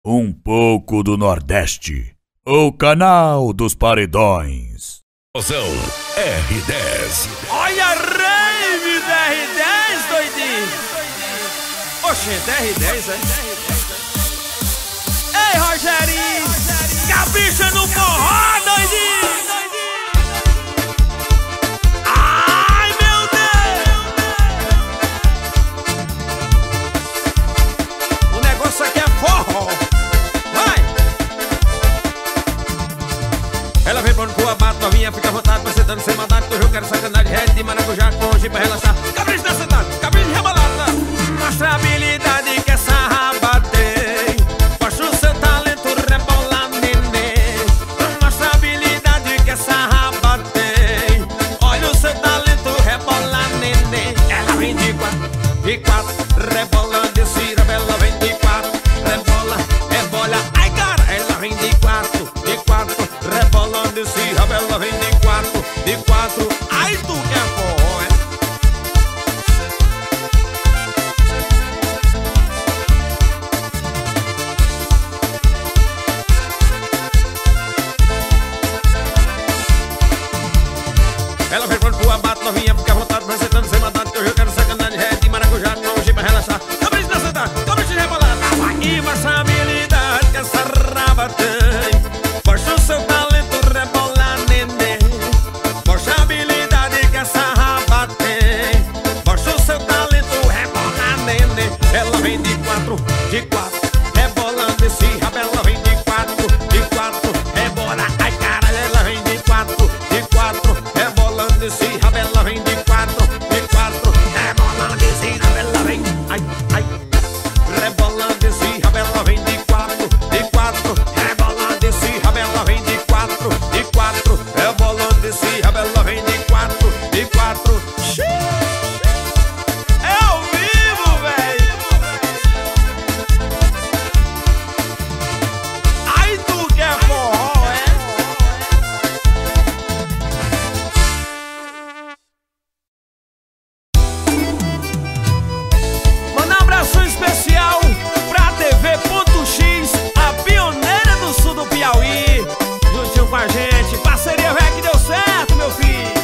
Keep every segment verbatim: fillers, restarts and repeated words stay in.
Um pouco do Nordeste, o canal dos paredões. R dez. Olha a rave da R dez, doidinho. Oxente, R dez, é? Ei, Rogerinho, capricha no forró, doidinho. Ai, meu Deus. O negócio aqui é forró. Ela vem pondo pro abate, novinha, fica à vontade, pra sentando sem maldade. Que hoje eu quero sacanagem, red de maracujá com hoje pra relaxar. Capricho da cidade, capricho de rebalada. Mostra a habilidade que essa raba tem. Mostra o seu talento, rebola, nenê. Mostra a habilidade que essa raba tem. Olha o seu talento, rebola, nenê. Ela vem de quatro, de quatro, rebolando e cirabela vem de quatro. Rebola, rebola, ai cara, ela vem de quatro, de quatro. Rebolando se rabela vem de quatro, de quatro. Ai, tu que é forró, é? Ela vem pronto pro abate, novinha, fica à vontade, vai sentando sem maldade. Que hoje eu quero sacanagem, red de maracujá, com hoje pra relaxar. Capricho da cidade, capricho de rebolada. E mostra a habilidade que essa raba tem. Mostra o seu talento, rebola, nenê. Mostra a habilidade que essa raba tem. Mostra o seu talento, rebola, nenê. Ela vem de quatro, de quatro, rebolando esse rabela vem de quatro, de quatro, rebola. Ai caralho, ela vem de quatro, de quatro, rebolando esse rabela vem de quatro, de quatro, rebolando esse rabela vem. Ai, ai, rebolando esse rabela vem de quatro, de quatro, rebolando esse rabela vem de quatro, de quatro, rebolando esse rabela vem de quatro, de quatro. É ao vivo, velho. Ai, tu que é forró, é? Manda um abraço especial pra T V Ponto X, a pioneira do sul do Piauí. Juntinho com a gente, parceria velho que deu certo, meu filho.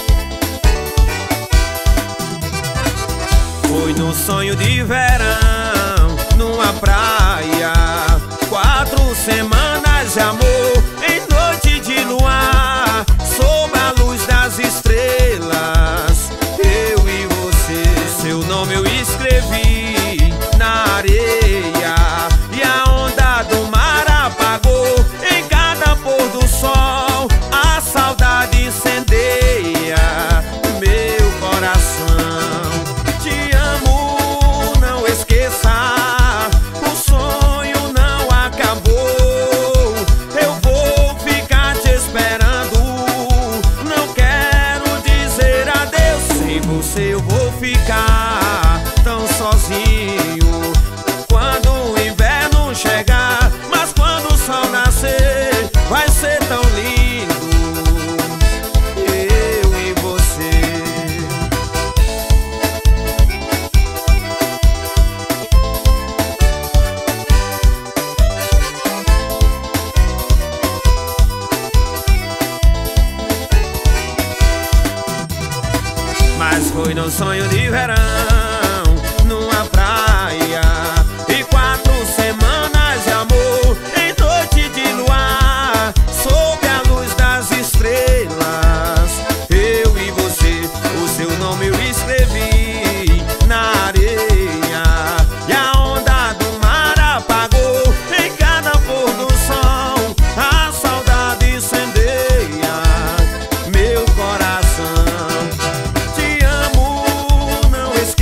Foi no sonho de verão, numa praia. Quatro semanas de amor, em noite de luar, sob a luz das estrelas. Eu e você, seu nome eu escrevi na areia. E a onda do mar apagou em cada pôr do sol. A saudade incendeia meu coração. Te amo, não esqueça, o sonho não acabou. Eu vou ficar te esperando, não quero dizer adeus. Sem você eu vou ficar tão sozinho quando o inverno chegar. Mas quando o sol nascer, vai ser tão lindo, eu e você. Mas foi num sonho de verão, numa praia. E quatro semanas de amor, em noite de luar, sob a luz das estrelas. Eu e você, o seu nome eu escrevi na areia. E a onda do mar apagou em cada pôr do sol. A saudade incendeia meu coração. Te amo, não esqueça,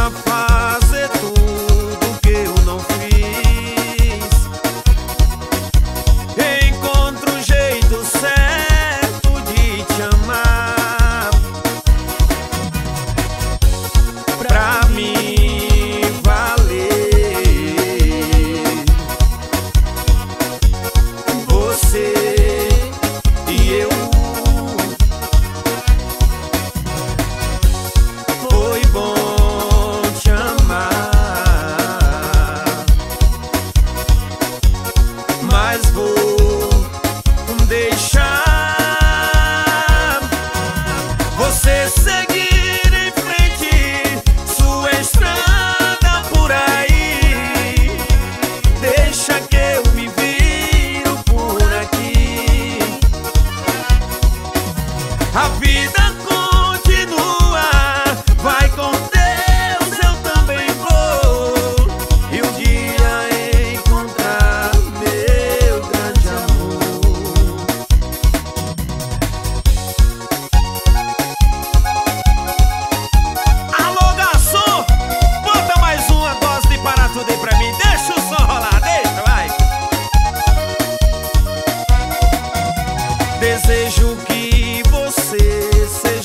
pra fazer tudo que eu não fiz. Encontro o jeito certo de te amar. Pra mim valer, você e eu. Foi bom te amar, mas vou deixar você seguir em frente sua estrada por aí. Deixa que eu me viro por aqui. A vida continua, vai com Deus, eu também vou. E um dia encontrar meu grande amor. Alô, garçom, bota mais uma dose de Parar Tudo aí pra mim. Deixa o som rolar, deixa, vai. Desejo que você seja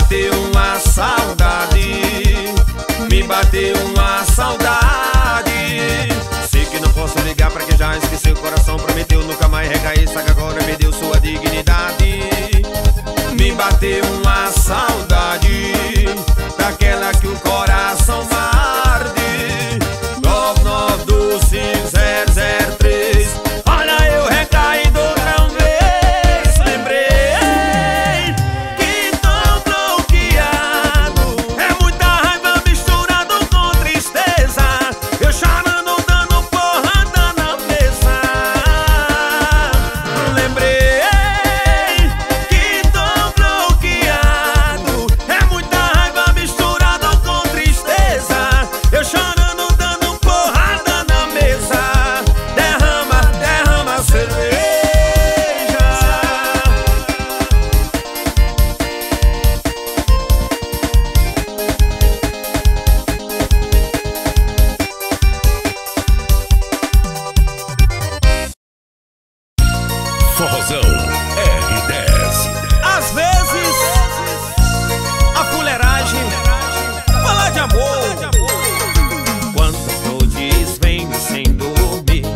bateu uma saudade, me bateu uma saudade. Sei que não posso ligar pra quem já esqueceu, o coração prometeu nunca mais recair, sabe que agora perdeu sua dignidade. Me bateu uma saudade, daquela que o coração arde. Nove nove dois cinco zero zero três. Olha eu recaído outra vez. Lembrei que tô bloqueado, é muita raiva misturado com tristeza. Eu chorando, dando porrada na mesa. Lembrei que tô bloqueado, é muita raiva misturado com tristeza. Eu chorando, dando porrada na mesa. Derrama, derrama a cerveja. Forrozão R dez. Às vezes a fuleiragem fala de amor. Quantas noites venho sem dormir,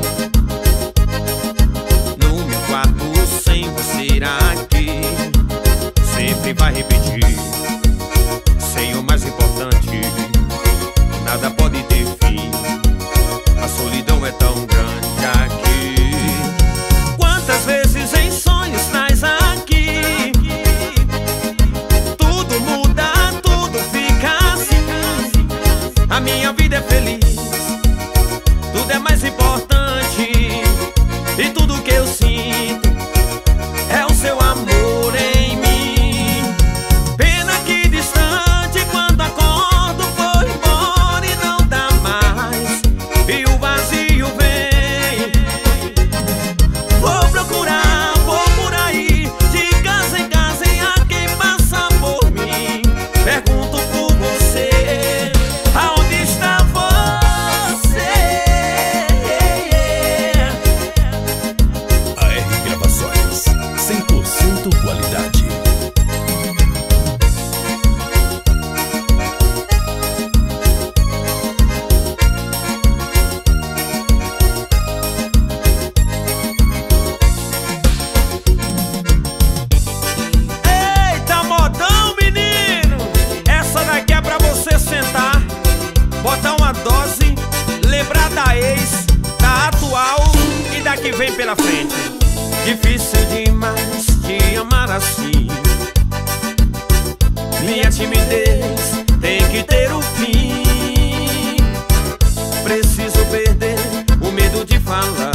no meu quarto sem você aqui. Sempre vai repetir, sei o mais importante, nada pode ter fim. A solidão é tão grande aqui. Quantas vezes em sonhos traz aqui, tudo muda, tudo fica assim. A minha vida é feliz, tudo é mais importante, e tudo que eu sinto é o seu amor em mim. Pena que distante, quando acordo vou embora e não dá mais, e o vazio vem. Vou procurar, vou por aí, de casa em casa, e a quem passa por mim pergunto por você, aonde está você? A R Gravações, cem por cento qualidade. Eita, modão, menino! Essa daqui é pra você sentar, botar uma dose, lembrar da ex, da atual e da que vem pela frente. Difícil demais te amar assim, minha timidez tem que ter um fim. Preciso perder o medo de falar,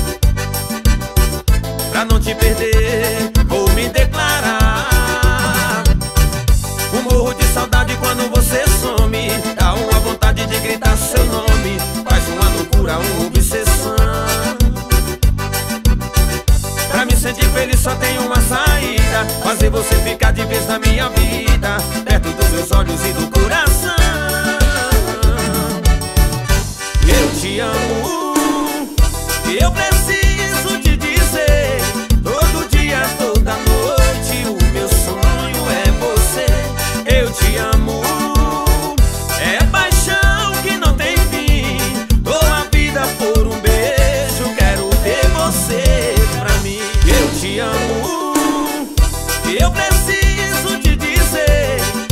pra não te perder vou me declarar. Um morro de saudade quando você some, dá uma vontade de gritar seu nome, faz uma loucura, uma obsessão. Pra me sentir feliz só tem uma saída, fazer você ficar de vez na minha vida, perto dos meus olhos e do coração. Eu te amo, eu preciso te dizer, todo dia, toda noite, o meu sonho é você. Eu te amo, é paixão que não tem fim, dou a vida por um beijo, quero ter você pra mim. Eu te amo, eu preciso te dizer,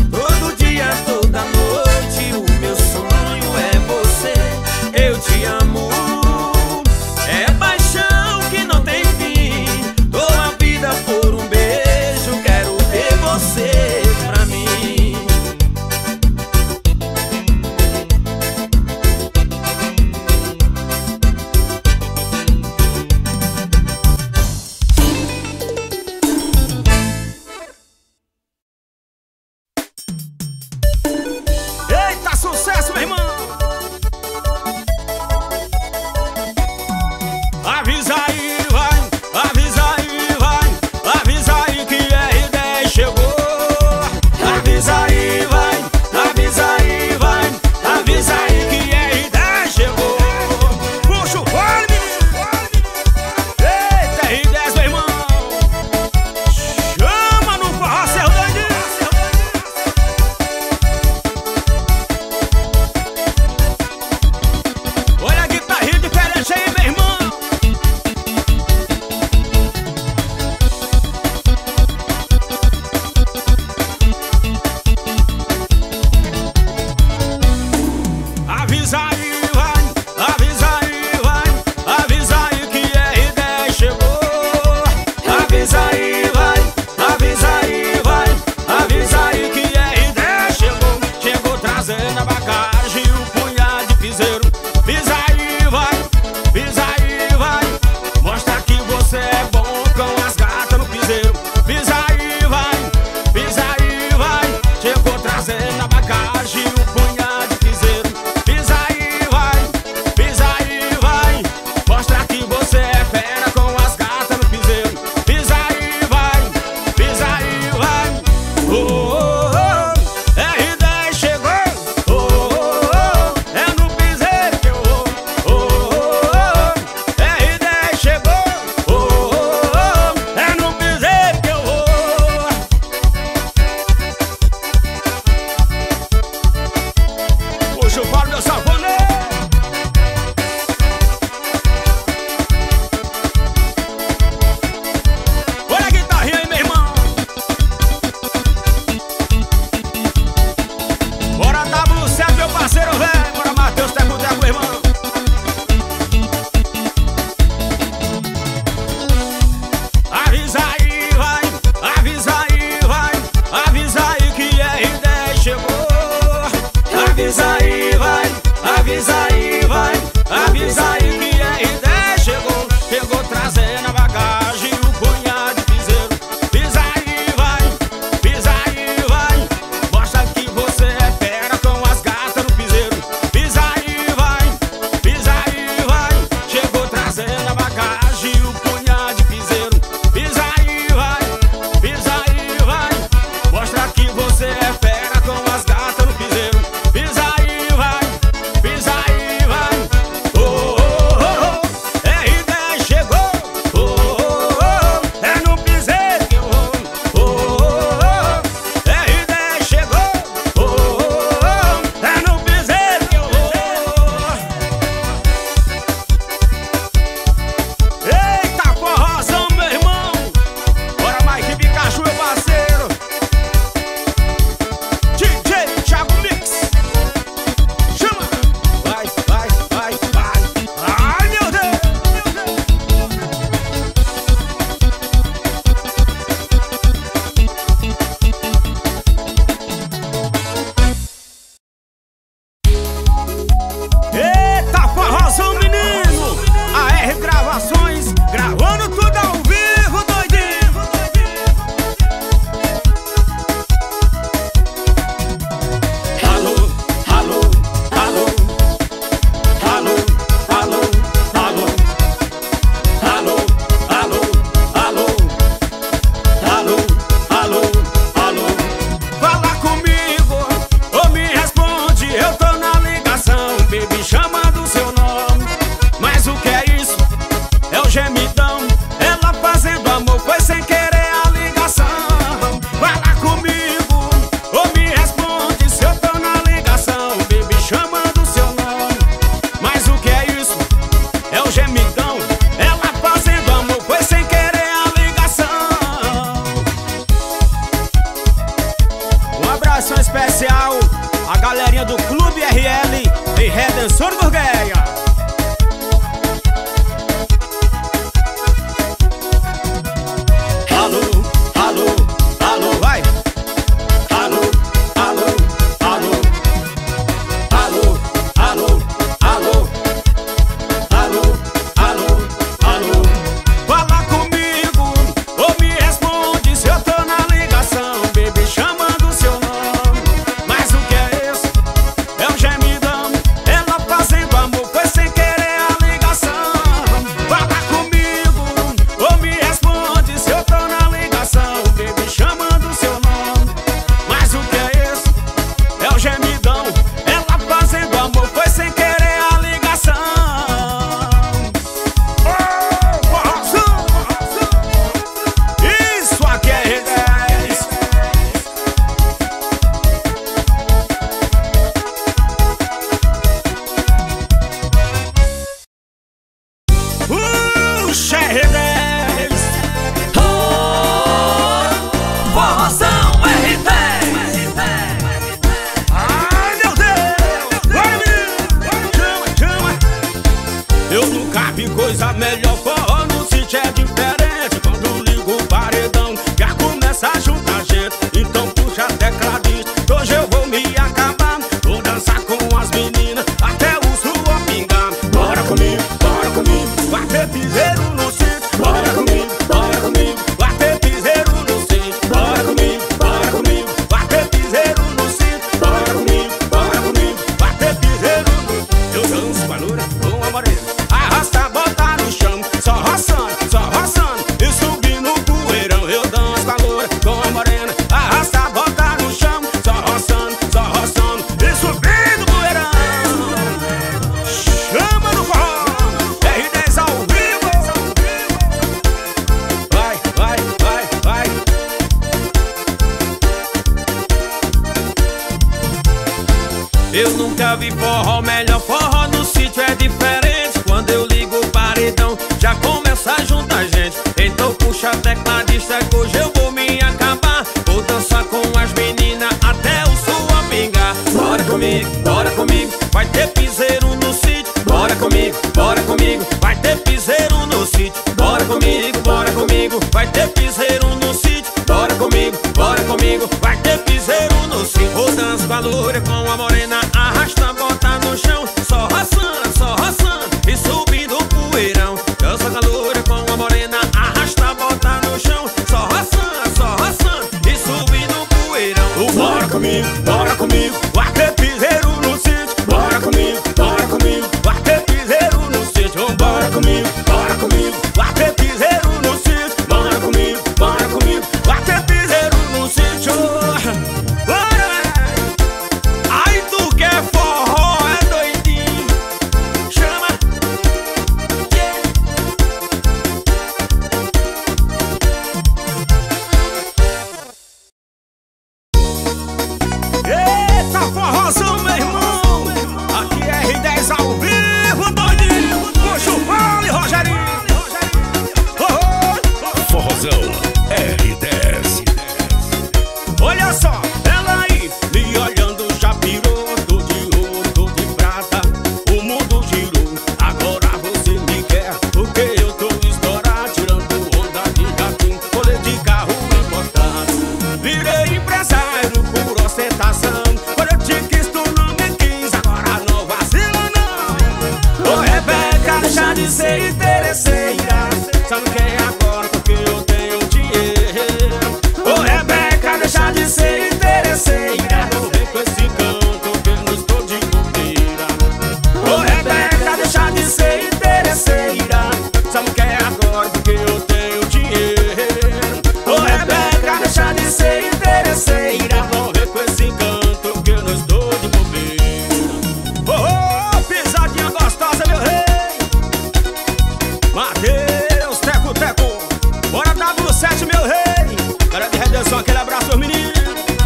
trazendo a bagagem, o punhado de piseiro. Pisa aí, vai, pisa aí, vai. Mostra que você é fera com as gatas no piseiro. Pisa aí, vai, pisa aí, vai. Oh, oh, oh, R dez chegou. Oh, oh, oh, é no piseiro que eu vou. Oh, oh, oh, R dez chegou. Oh, oh, oh, é no piseiro que eu vou. Puxa o pau, meu safoneiro. Olha a guitarrinha aí, meu irmão. Bora W sete, meu parceiro, velho. Bora Matheus, teco, teco, irmão. Avisa aí, vai. Avisa aí, vai. Avisa aí que R dez chegou. Avisa aí, vai. Avisa aí, vai. Avisa aí que R dez chegou. Chegou trazendo a bagagem, o punhado de piseiro. Pisa aí, vai. Pisa aí, vai. Mostra que você é fera com as gatas no piseiro. Pisa aí, vai. Pisa aí, vai. Chegou trazendo a bagagem, o punhado de piseiro. Pisa aí, vai. Pisa aí, vai. Mostra que você é fera com as gatas no piseiro. Pisa aí, vai. Pisa aí, vai. Oh, oh, oh, oh. R dez chegou. Oh, oh, oh. É no piseiro que eu vou. Oh, oh, oh. R dez chegou. Oh, oh, oh. É no piseiro que eu vou. Eita, forrozão, meu irmão. Bora, Mike Pikachu, meu parceiro. D J Thiago Mix. Chama. Vai, vai, vai, vai. Ai, meu Deus. Eita, forrozão, menino. A R Gravações, gravando tudo ao vivo, doidinho. Alô, alô, alô. Alô, alô, alô. Alô, alô, alô. Alô, alô, alô. Fala comigo, ou me responde, eu tô na ligação, baby, chamando seu nome. Mas o que é isso? É o gemidão. Ela fazendo amor, foi sem querer a ligação. Fala comigo, ou me responde, se eu tô na ligação, baby, chamando seu nome. Mas o que é isso? É o gemidão. Ela fazendo amor, foi sem querer a ligação. Um abração especial a galerinha do Clube R L em Redenção do Gurgueia. Alô, alô, alô, vai. Alô, alô, alô. Alô, alô, alô. Alô, alô, alô. Fala comigo, ou me responde, se eu tô na ligação, baby, chamando seu nome. Mas o que é isso? É um gemidão. Ela fazendo amor, foi Eu nunca vi forró, melhor forró no sítio é diferente. Quando eu ligo o paredão, já começa a juntar gente. Então puxa a tecladista que hoje eu vou me acabar. Vou dançar com as meninas até o suor pingar. Bora comigo, bora comigo, vai ter piseiro no sítio. Bora comigo, bora comigo, vai ter piseiro no sítio. Bora comigo, bora comigo, vai ter piseiro no sítio. Bora comigo, bora comigo, vai ter piseiro no sítio. Vou dançar com a loura, com a morena, arrasta, bota no chão. Só roçando, só roçando e subindo o poeirão. Dança com a loura, com a morena, arrasta, bota no chão. Só roçando, só roçando e subindo o poeirão. Bora comigo, bora comigo, vai ter piseiro no sítio. Bora comigo, bora comigo, vai ter piseiro no sítio. Bora comigo, bora comigo, vai ter piseiro no sítio. Bora comigo, bora comigo, vai ter piseiro no sítio. Bora! Ai, tu quer forró, é doidinho. Chama! Yeah. Eita, forrozão, meu irmão! Aqui é R dez ao vivo, doidinho! Puxa o vale, Rogerinho! Oh, oh, oh. Forrozão R dez. Olha só, ela aí, me olhando já pirou. Tô de ouro, tô de prata, o mundo girou. Agora você me quer, porque eu tô estourado. Tirando onda de gatinho, rolê de carro importado. Virei empresário por ostentação. Quando eu te quis, tu não me quis. Agora não vacila não. Ô Rebeca, deixa de ser interesseira. Sabe quem é agora, porque eu tenho dinheiro. Ô Rebeca, deixa de ser interesseira. Não vem com esse canto que eu não estou de bobeira. Ô Rebeca, deixa de ser interesseira. Sabe o que é agora, porque eu tenho dinheiro. Ô Rebeca, deixa de ser interesseira. Não vem com esse canto que eu não estou de bobeira. Oh, oh, pisadinha gostosa, meu rei. Mateus, teco, teco. Bora W sete, meu rei. Cara de redenção, aquele abraço aos meninos.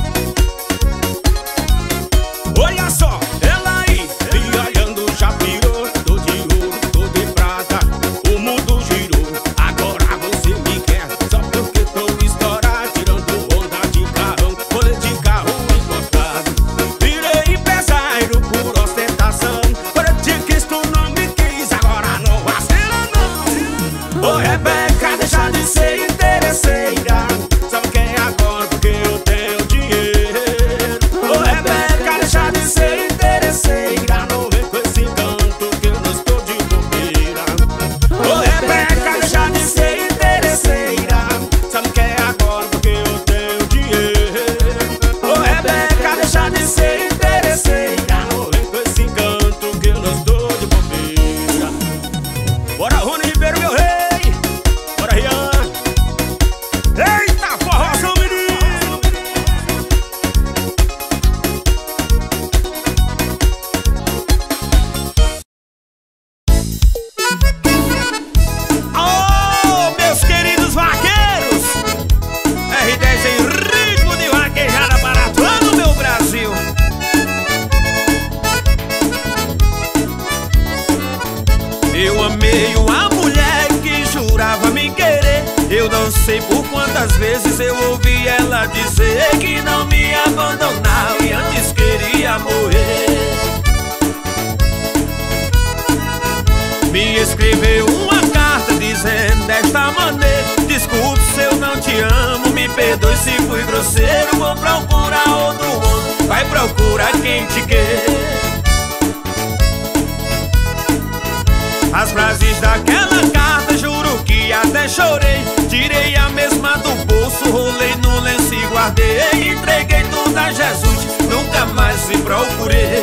Olha só, ela aí, me olhando já pirou. Tô de ouro, tô de prata, o mundo girou. Agora você me quer, só porque tô estourado. Tirando onda de carrão, rolê de carro importado. Virei empresário por ostentação. Quando eu te quis, tu não me quis. Agora não vacila não. Ô Rebeca, deixa de ser interesseira. Sabe quem é agora, porque eu tenho dinheiro. Ô Rebeca, deixa de ser interesseira. Não vem com esse canto que eu não estou de bobeira. Ô Rebeca, deixa de ser interesseira. Sabe quem é agora, porque eu tenho dinheiro. Ô Rebeca, deixa de ser interesseira. Não vem com esse canto que eu não estou de bobeira. Bora, Rony Ribeiro, meu rei. Bora, Rian. Eita, forrozão, menino! Oh, meus queridos vaqueiros! R dez em ritmo de vaquejada para todo o meu Brasil. Eu amei uma mulher que jurava me querer. Eu não sei por quantas vezes eu ouvi ela dizer que não me abandonava e antes queria morrer. Me escreveu uma carta dizendo desta maneira: desculpe se eu não te amo, me perdoe se fui grosseiro. Vou procurar outro homem, vai procurar quem te quer. As frases daquela carta, juro que até chorei. Tirei a mesma do bolso, rolei no lenço e guardei. Entreguei tudo a Jesus, nunca mais se procurei.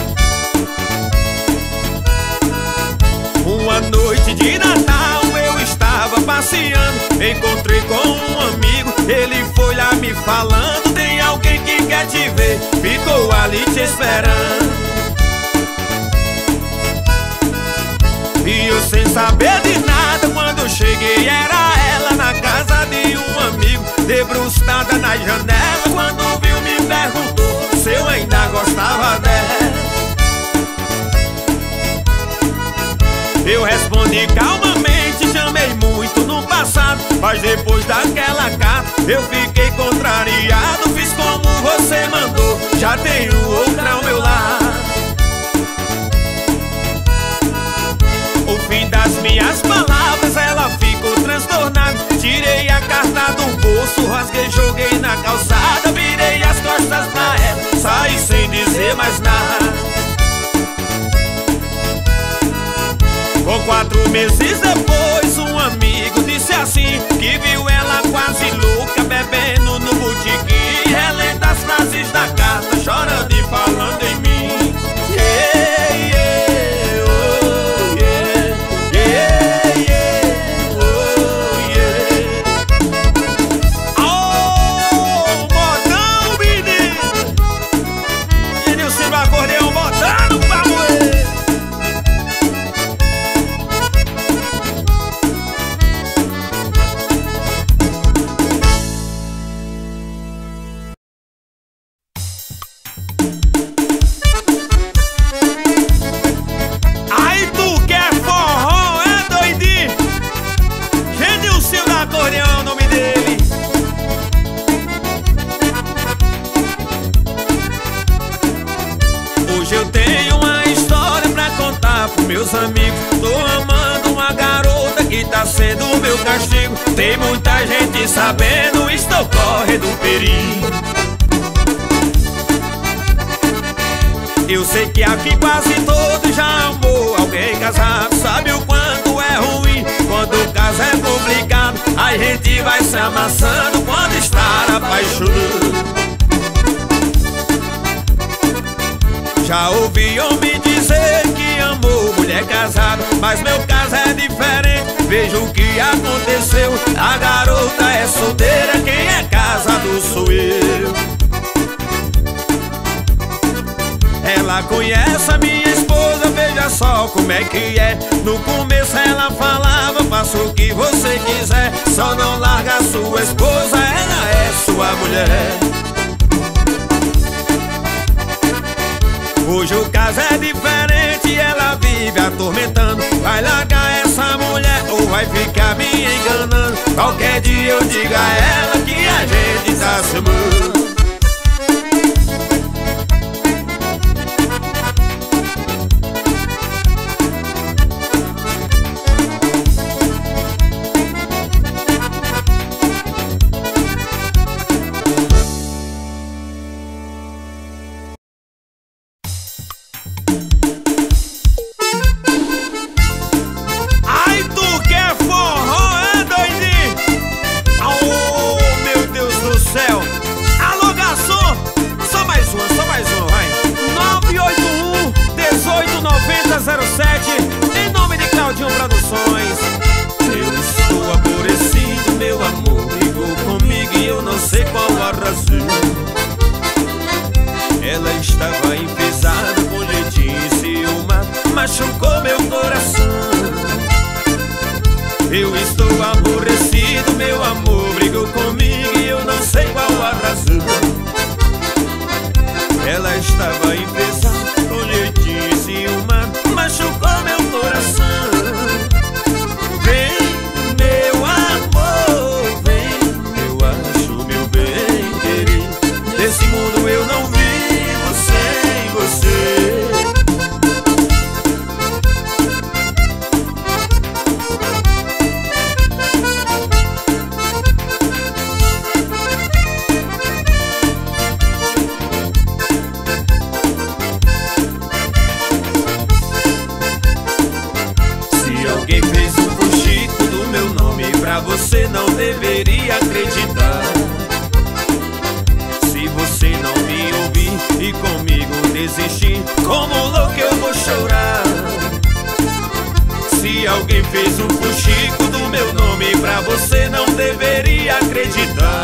Uma noite de Natal eu estava passeando, encontrei com um amigo. Ele foi lá me falando: tem alguém que quer te ver, ficou ali te esperando. E eu sem saber de nada, quando cheguei era ela na casa de um amigo, debruçada na janela. Quando viu me perguntou se eu ainda gostava dela. Respondi calmamente, te amei muito no passado, mas depois daquela carta eu fiquei contrariado. Fiz como você mandou, já tenho outra ao meu lado. O fim das minhas palavras, ela ficou transtornada. Tirei a carta do bolso, rasguei, joguei na calçada. Virei as costas pra ela, saí sem dizer mais nada. Com quatro meses depois, um amigo disse assim, que viu ela quase louca, bebendo no botequim, relendo as frases da carta, chorando e falando em mim. Yeah, yeah, oh, yeah, yeah, yeah, oh, yeah. Oh, modão, menino! Genilson do acordeão botando pra moer. Meus amigos, tô amando uma garota que tá sendo o meu castigo. Tem muita gente sabendo, estou correndo perigo. Eu sei que aqui quase todo já amou alguém casado. Sabe o quanto é ruim quando o caso é complicado. A gente vai se amassando quando está apaixonado. Já ouvi homem dizer que amou mulher casada, mas meu caso é diferente, veja o que aconteceu. A garota é solteira, quem é casado sou eu. Ela conhece a minha esposa, veja só como é que é. No começo ela falava, faça o que você quiser, só não larga a sua esposa, ela é sua mulher. Hoje o caso é diferente, ela vive atormentando. Vai largar essa mulher ou vai ficar me enganando? Qualquer dia eu digo a ela que a gente tá se amando. Em nome de Claudinho Produções. Eu estou aborrecido, meu amor brigou comigo e eu não sei qual a razão. Ela estava enfesada com jeitinho ciúmado, machucou meu coração. Eu estou aborrecido, meu amor brigou comigo e eu não sei qual a razão. Ela estava enfesada com jeitinho ciúmado, machucou meu coração. Vem, meu amor, vem, eu acho meu bem querido. Nesse mundo eu não vivo sem você. Você não deveria acreditar. Se você não me ouvir e comigo desistir, como louco eu vou chorar. Se alguém fez um fuxico do meu nome pra você, não deveria acreditar.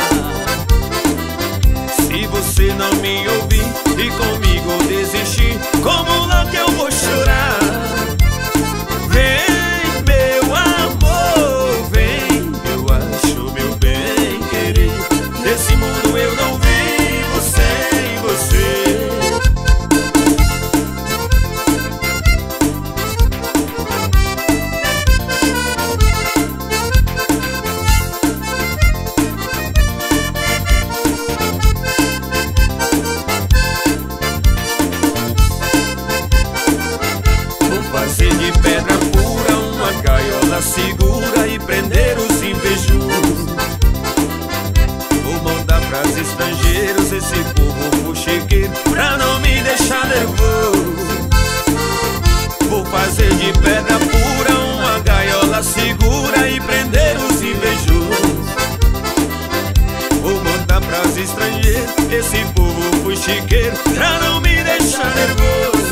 Se você não me ouvir e comigo desistir, como louco eu vou chorar. Vem, meu amor, vem, nesse mundo eu não vivo sem você. segura e prender os invejosos. Vou mandar pras estrangeiros esse povo fuxiqueiro pra não me deixar nervoso. Vou fazer de pedra pura uma gaiola segura e prender os invejosos. Vou mandar pras estrangeiros esse povo fuxiqueiro pra não me deixar nervoso.